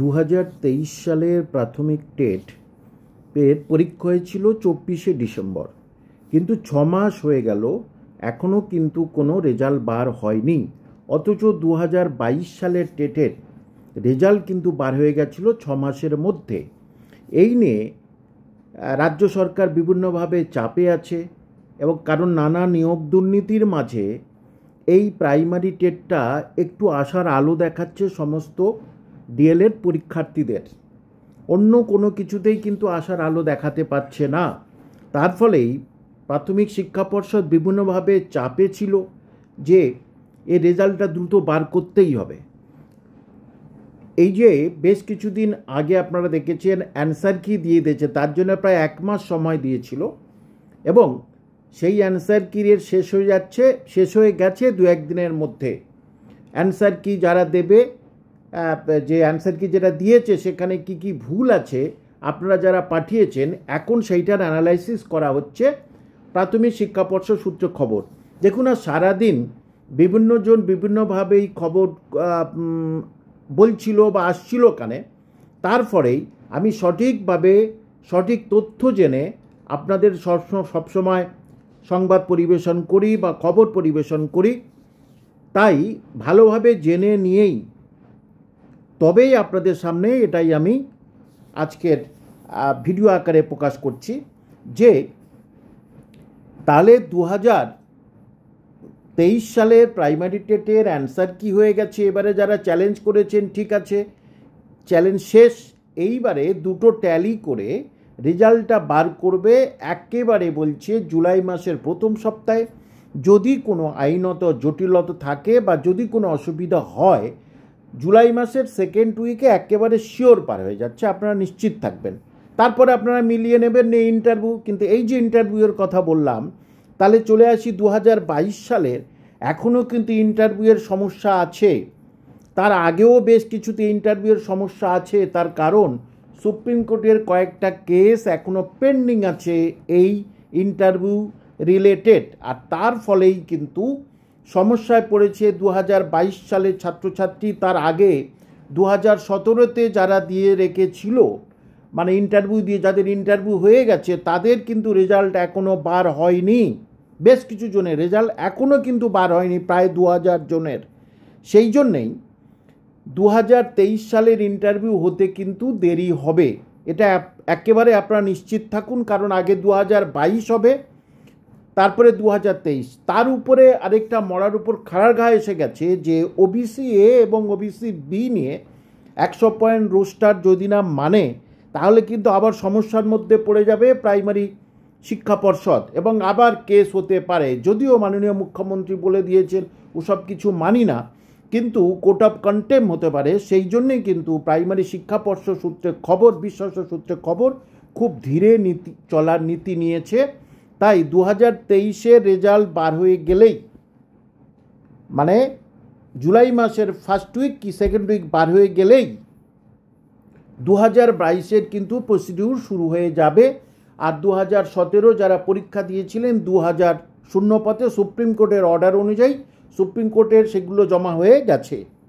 2023 সালের প্রাথমিক টেট এর পরীক্ষা হয়েছিল 24শে ডিসেম্বর, কিন্তু 6 মাস হয়ে গেল, এখনও কিন্তু কোনো রেজাল্ট বার হয়নি। অথচ 2022 সালের টেটের রেজাল্ট কিন্তু বার হয়ে গেছিল 6 মাসের মধ্যে। এই নিয়ে রাজ্য সরকার বিভিন্নভাবে চাপে আছে, এবং কারণ নানা নিয়োগ দুর্নীতির মাঝে এই প্রাইমারি টেটটা একটু আশার আলো দেখাচ্ছে সমস্ত ডিএলএড পরীক্ষার্থীদের। অন্য কোনো কিছুতেই কিন্তু আশার আলো দেখাতে পারছে না। তার ফলেই প্রাথমিক শিক্ষা পর্ষদ বিভিন্নভাবে চাপে ছিল যে এই রেজাল্টটা দ্রুত বার করতেই হবে। এই যে বেশ কিছুদিন আগে আপনারা দেখেছেন অ্যান্সার কি দিয়ে দিয়েছে, তার জন্য প্রায় 1 মাস সময় দিয়েছিল, এবং সেই অ্যান্সার কির শেষ হয়ে গেছে 2-1 দিনের মধ্যে। অ্যান্সার কি যারা দেবে, যে অ্যান্সার কি যেটা দিয়েছে সেখানে কি কি ভুল আছে আপনারা যারা পাঠিয়েছেন, এখন সেইটার অ্যানালাইসিস করা হচ্ছে প্রাথমিক শিক্ষা পর্ষদ সূত্রে খবর। দেখুন, আর সারাদিন বিভিন্নজন বিভিন্নভাবে এই খবর বলছিল বা আসছিল কানে। তার ফলেই আমি সঠিকভাবে সঠিক তথ্য জেনে আপনাদের সবসময় সংবাদ পরিবেশন করি বা খবর পরিবেশন করি। তাই ভালোভাবে জেনে নিয়েই তবেই আপনাদের সামনে এটাই আমি আজকের ভিডিও আকারে প্রকাশ করছি যে তাহলে 2023 সালের প্রাইমারি টেটের অ্যান্সার কি হয়ে গেছে। এবারে যারা চ্যালেঞ্জ করেছেন, ঠিক আছে, চ্যালেঞ্জ শেষ। এইবারে দুটো ট্যালি করে রেজাল্টটা বার করবে একেবারে বলছে জুলাই মাসের প্রথম সপ্তাহে। যদি কোনো আইনত জটিলতা থাকে বা যদি কোনো অসুবিধা হয়, জুলাই মাসের সেকেন্ড উইকে একেবারে শিওর পার হয়ে যাচ্ছে, আপনারা নিশ্চিত থাকবেন। তারপরে আপনারা মিলিয়ে নেবেন ইন্টারভিউ। কিন্তু এই যে ইন্টারভিউয়ের কথা বললাম, তাহলে চলে আসি 2022 সালের, এখনও কিন্তু ইন্টারভিউয়ের সমস্যা আছে। তার আগেও বেশ কিছুতে ইন্টারভিউয়ের সমস্যা আছে। তার কারণ সুপ্রিম কোর্টের কয়েকটা কেস এখনও পেন্ডিং আছে এই ইন্টারভিউ রিলেটেড, আর তার ফলেই কিন্তু সমস্যায় পড়েছে 2022 সালের ছাত্রছাত্রী। তার আগে 2017-তে যারা দিয়ে রেখেছিল, মানে ইন্টারভিউ দিয়ে যাদের ইন্টারভিউ হয়ে গেছে, তাদের কিন্তু রেজাল্ট এখনও বার হয়নি। বেশ কিছু জনের রেজাল্ট এখনও কিন্তু বার হয়নি, প্রায় 2000 জনের। সেই জন্যেই 2023 সালের ইন্টারভিউ হতে কিন্তু দেরি হবে, এটা একেবারে আপনারা নিশ্চিত থাকুন। কারণ আগে 2022 হবে, তারপরে 2023। তার উপরে আরেকটা মরার উপর খাড়ার ঘা এসে গেছে যে ওবিসি এ এবং ওবিসি বি নিয়ে 100 পয়েন্ট রোস্টার যদি না মানে, তাহলে কিন্তু আবার সমস্যার মধ্যে পড়ে যাবে প্রাইমারি শিক্ষা পর্ষদ, এবং আবার কেস হতে পারে। যদিও মাননীয় মুখ্যমন্ত্রী বলে দিয়েছেন ওসব কিছু মানি না, কিন্তু কোর্ট অফ কন্টেম্প হতে পারে। সেই জন্যেই কিন্তু প্রাইমারি শিক্ষা পর্ষদ সূত্রে খবর, বিশ্বস্ত সূত্রে খবর, খুব ধীরে চলার নীতি নিয়েছে। তাই 2023-এর রেজাল্ট বার হয়ে গেলেই, মানে জুলাই মাসের ফার্স্ট উইক কি সেকেন্ড উইক বার হয়ে গেলেই 2022-এর কিন্তু প্রসিডিউর শুরু হয়ে যাবে। আর 2017 যারা পরীক্ষা দিয়েছিলেন 2000 শূন্যপথে সুপ্রিম কোর্টের অর্ডার অনুযায়ী, সুপ্রিম কোর্টের সেগুলো জমা হয়ে গেছে।